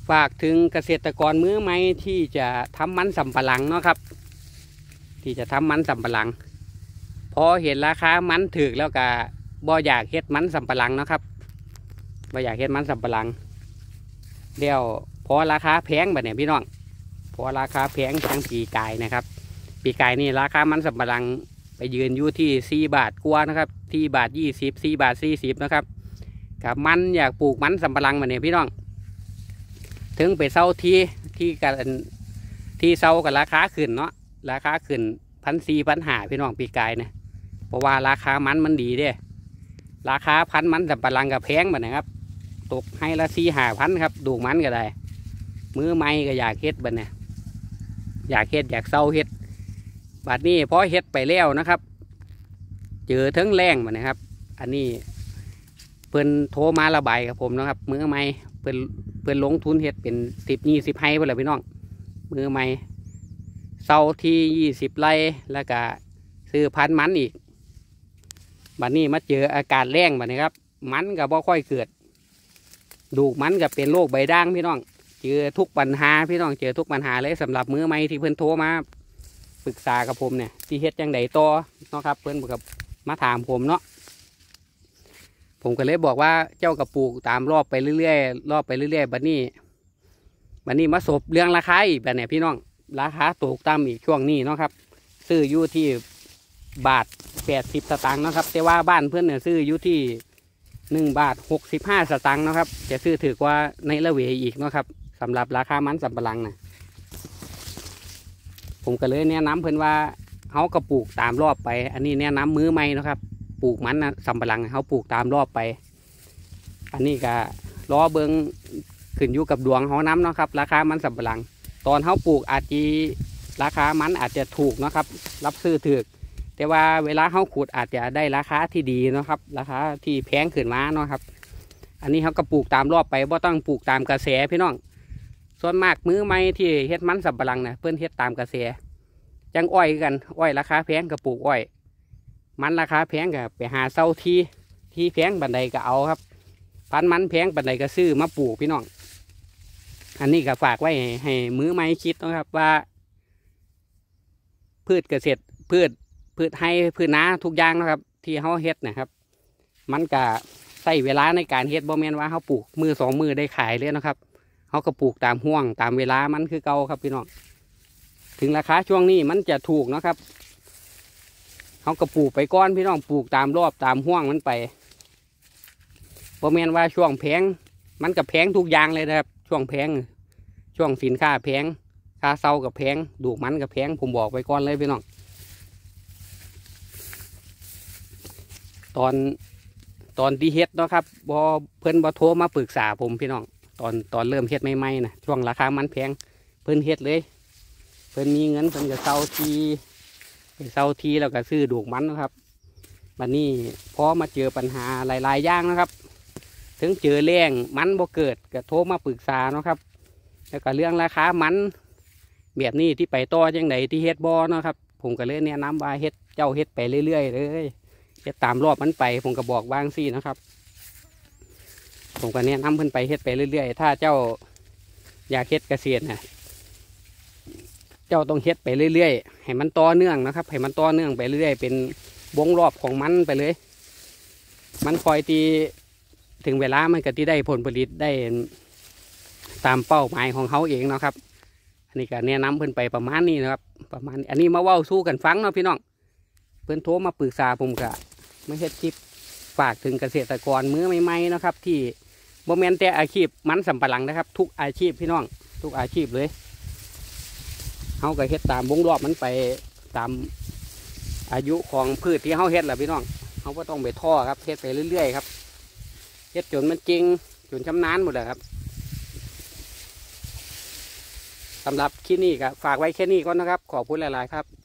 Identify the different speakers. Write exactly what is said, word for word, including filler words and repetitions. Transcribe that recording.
Speaker 1: ฝากถึงเกษตรกรมือใหม่ที่จะทำมันสำปะหลังเนาะครับที่จะทำมันสำปะหลังพอเห็นราคามันถึกแล้วก็บ่อยากเฮ็ดมันสำปะหลังเนาะครับบ่อยากเฮ็ดมันสำปะหลังเดี๋ยวพอราคาแพงแบบนี้พี่น้องพอราคาแพงทั้งปีกายนะครับปีกายนี่ราคามันสำปะหลังไปยืนอยู่ที่สี่บาทกว่านะครับที่บาทยี่สิบสี่บาทสี่สิบนะครับกับมันอยากปลูกมันสำปะหลังแบบนี้พี่น้องถึงไปเศร้าที่ที่กันที่เศร้ากับราคาขึ้นเนาะราคาขึ้นพันสี่พันหาพี่น้องปีกายเนี่ยเพราะว่าราคามันมันดีเด้ราคาพันมันสำปะหลังกับแพงแบบนี้ครับตกให้ละสี่ห้าพันครับดูมันก็ได้มือไม้ก็อยากเฮ็ดแบบนี้อยากเฮ็ดอยากเศร้าเฮ็ดบัดนี้พอเฮ็ดไปแล้วนะครับเจอทั้งแรงแบบนี้ครับอันนี้เพิ่นโทรมาระบายกับผมนะครับมือไม้เพิ่นเพิ่นลงทุนเฮ็ดเป็นสิบยี่สิบไร่ไปเลยพี่น้องมือไม้เศร้าที่ยี่สิบไร่แล้วก็ซื้อพันธุ์มันอีกบัดนี้มาเจออากาศแรงแบบนี้ครับมันก็บ่ค่อยเกิดดูมันก็เป็นโรคใบด่างพี่น้องเจอทุกปัญหาพี่น้องเจอทุกปัญหาเลยสำหรับมือไม้ที่เพิ่นโทรมาปรึกษากับผมเนี่ยที่เฮ็ดจังไดต่อเนาะครับเพิ่นกับมาถามผมเนาะผมก็เลยบอกว่าเจ้ากระปลูกตามรอบไปเรื่อยๆรอบไปเรื่อยๆบัดนี้บัดนี้มาสบเรื่องราคาอีกแบบเนี่ยพี่น้องราคาตกต่ำอีกช่วงนี้เนาะครับซื้ออยู่ที่บาทแปดสิบสตางค์นะครับแต่ว่าบ้านเพื่อนเนี่ยซื้ออยู่ที่หนึ่งบาทหกสิบห้าสตางค์นะครับจะซื้อถือกว่าในละเวอีกเนาะครับสำหรับราคามันสำปะหลังนะผมก็เลยแนะนำเพื่อนว่าเขากระปลูกตามรอบไปอันนี้แนะนำมือใหม่นะครับปลูกมันนะสำปะหลังเขาปลูกตามรอบไปอันนี้ก็ล้อเบิงขึ้นอยู่กับดวงเขาน้ำเนาะครับราคามันสำปะหลังตอนเขาปลูกอาจจะราคามันอาจจะถูกนะครับรับซื้อถือแต่ว่าเวลาเขาขุดอาจจะได้ราคาที่ดีนะครับราคาที่แพงขึ้นมาเนาะครับอันนี้เขาก็ปลูกตามรอบไปบ่ต้องปลูกตามกระแสพี่น้องส่วนมากมือไม้ที่เฮ็ดมันสำปะหลังนะเพื่อนเฮ็ดตามกระแสจังอ้อยกันอ้อยราคาแพงก็ปลูกอ้อยมันราคาแพงก็ไปหาเศร้าที่ที่แพงบันไดก็เอาครับพันมันแพงบันไดก็ซื้อมาปลูกพี่น้องอันนี้ก็ฝากไว้ให้มือไม้คิดนะครับว่าพืชเกษตรพืชพืชให้พืชนาทุกอย่างนะครับที่เขาเฮ็ดนะครับมันก็ใช้เวลาในการเฮ็ดบ่แม่นว่าเขาปลูกมือสองมือได้ขายเลยนะครับเขาก็ปลูกตามห่วงตามเวลามันคือเก่าครับพี่น้องถึงราคาช่วงนี้มันจะถูกนะครับเขาก็ปลูกไปก้อนพี่น้องปลูกตามรอบตามห่วงมันไปบ่แม่นว่าช่วงแพงมันก็แพงทุกอย่างเลยนะครับช่วงแพงช่วงสินค้าแพงค่าเซากับแพงดูมันกับแพงผมบอกไปก่อนเลยพี่น้องตอนตอนที่เฮ็ดเนาะครับบอเพิ่นบอโทรมาปรึกษาผมพี่น้องตอนตอนเริ่มเฮ็ดใหม่ๆนะช่วงราคามันแพงเพิ่นเฮ็ดเลยเพิ่นมีเงินเพิ่นก็เซาทีเซาทีแล้วก็ซื้อดูมันนะครับวันนี้พอมาเจอปัญหาหลายๆอย่างนะครับถึงเจอแรงมันบ่เกิดก็โทรมาปรึกษาเนาะครับแล้วก็เรื่องราคามันแบบนี้ที่ไปต่อจังไหนที่เฮ็ดบ่เนาะครับผมก็เลยแนะนำว่าเฮ็ดเจ้าเฮ็ดไปเรื่อยๆเลยเฮ็ดตามรอบมันไปผมก็บอกบ้างสินะครับผมก็แนะนำเพิ่นไปเฮ็ดไปเรื่อยๆถ้าเจ้าอยากเฮ็ดเกษตรนะเจ้าต้องเฮ็ดไปเรื่อยๆให้มันต่อเนื่องนะครับให้มันต่อเนื่องไปเรื่อยๆเป็นวงรอบของมันไปเลยมันคอยตีถึงเวลามันก็ที่ได้ผลผลิตได้ตามเป้าหมายของเขาเองนะครับอันนี้ก็แนะนำเพิ่นไปประมาณนี้นะครับประมาณอันนี้มาเว้าสู้กันฟังเนาะพี่น้องเพิ่นโทรมาปรึกษาผมก็ไม่เฮ็ดคลิปฝากถึงเกษตรกรมือใหม่ๆนะครับที่บ่แม่นแต่อาชีพมันสำปะหลังนะครับทุกอาชีพพี่น้องทุกอาชีพเลยเขาก็เฮ็ดตามวงรอบมันไปตามอายุของพืชที่เขาเฮ็ดแหละพี่น้องเขาก็ต้องไปท่อครับเฮ็ดไปเรื่อยๆครับเฮ็ดจนมันจริงจนชำนาญหมดเลยครับสำหรับคลิปนี้ก็ฝากไว้แค่นี้ก่อนนะครับขอบคุณหลายๆครับ